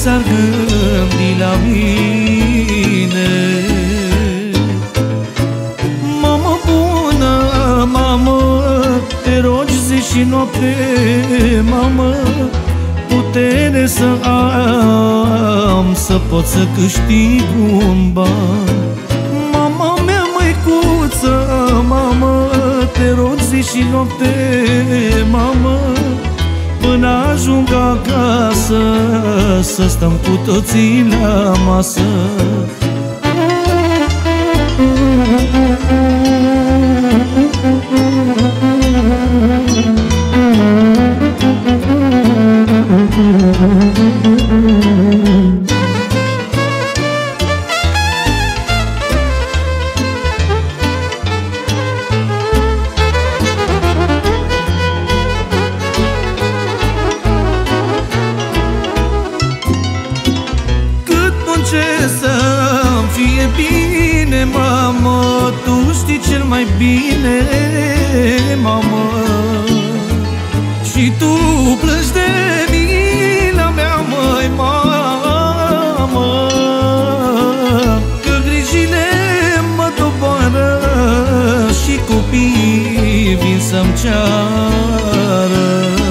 s-ar gândi la mine. Mamă bună, mamă, te rogi zi și noapte, mamă, putere să am, să pot să câștig un ban. Mama mea, măicuță, mamă, te rog zi și noapte, mamă, până ajung acasă, să stăm cu toții la masă. Ce să-mi fie bine, mamă, tu știi cel mai bine, mamă. Și tu plângi de mila mea, măi, mamă, că grijile mă doboară și copiii vin să-mi ceară.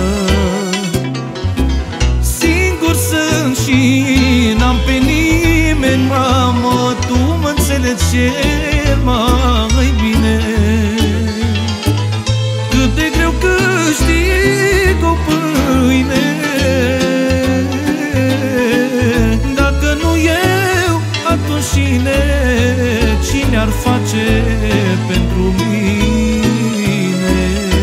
Singur sunt și n-am pe nimeni, mamă, tu mă înțelegi cel mai bine. Cât de greu câștig o pâine, dacă nu eu, atunci cine ar face pentru mine?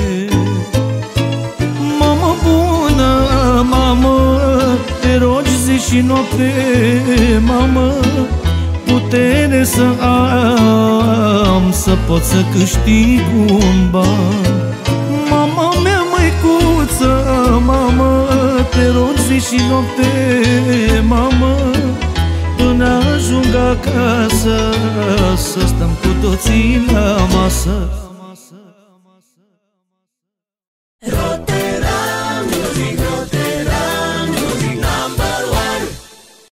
Mamă bună, mamă, te rogi zi și noapte, mamă, putere să am, să pot să câștig un ban. Mama mea, măicuță, mamă, te rog zi și noapte, mamă, până ajung acasă, să stăm cu toții la masă.